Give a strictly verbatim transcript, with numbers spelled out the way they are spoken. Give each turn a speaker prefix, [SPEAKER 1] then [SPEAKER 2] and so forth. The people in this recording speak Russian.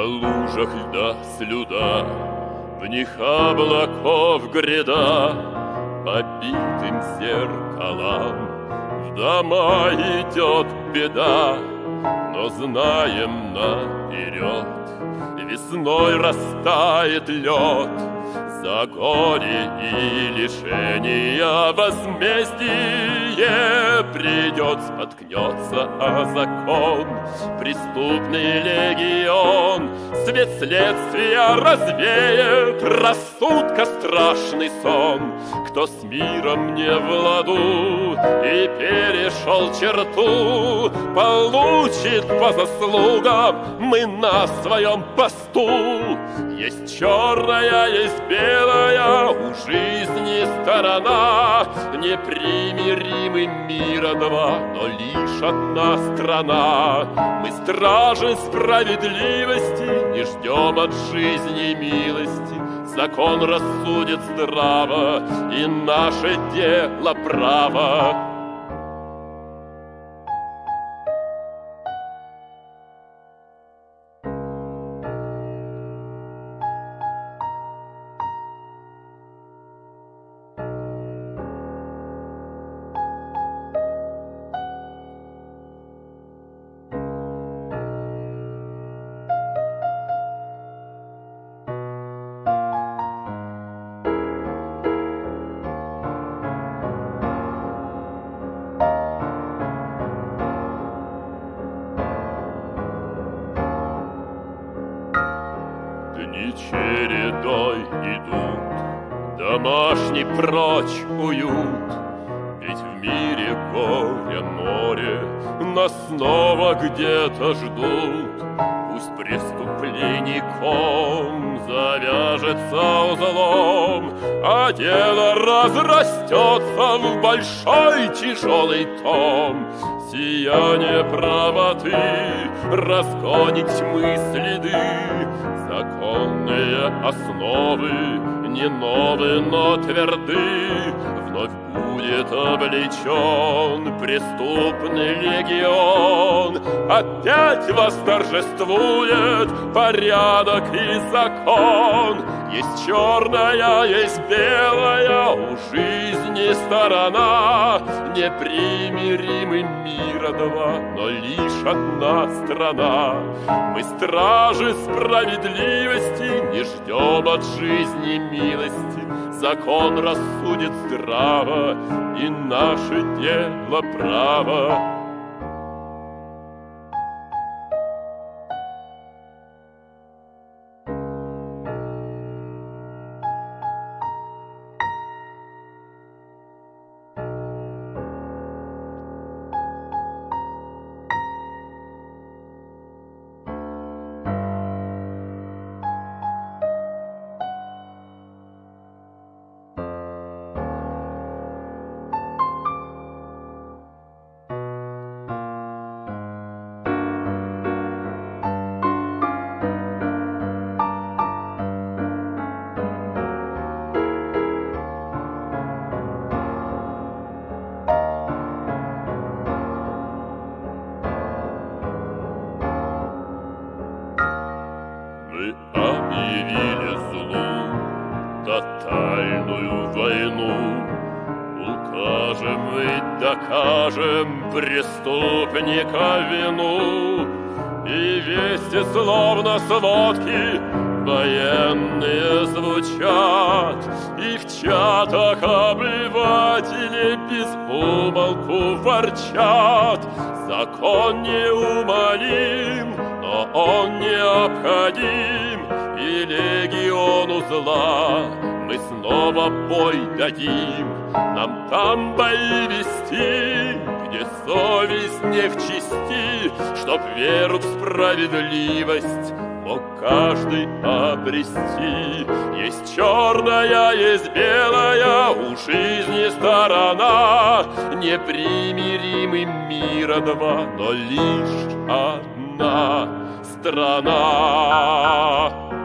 [SPEAKER 1] лужах льда слюда, в них облаков гряда, побитым зеркалам в дома идет беда. Но знаем наперед, весной растает лед, за горе и лишения возмездие придет, споткнется о закон преступный легион. Свет следствия развеет рассудка страшный сон. Кто с миром не в ладу и перешел черту, получит по заслугам. Мы на своем посту. Есть черная, есть белая, у жизни сторона. Непримиримы мира два, но лишь одна страна. Мы стражи справедливости, не ждем от жизни милости. Закон рассудит здраво, и наше дело право. Дни чередой идут, домашний прочь уют. Ведь в мире горе море нас снова где-то ждут. Пусть преступленником завяжется узлом, а дело разрастется в большой тяжелый том. Сияние правоты разгонит тьмы следы. Законные основы не новы, но тверды. Вновь будет облечен преступный легион. Опять восторжествует порядок и закон. Есть черная, есть белая, у жизни сторона. Непримиримы мира два, но лишь одна страна. Мы стражи справедливости, не ждем от жизни милости. Закон рассудит здраво, и наше дело право. Мы объявили злу тотальную войну. Укажем и докажем преступника вину. И вести словно сводки военные звучат, и в чатах обыватели без умолку ворчат. Закон неумолим, но он необходим, и легиону зла мы снова бой дадим. Нам там бои вести, где совесть не в чести, чтоб веру в справедливость мог каждый обрести. Есть черная, есть белая, у жизни сторона. Непримиримы мира два, но лишь одна страна.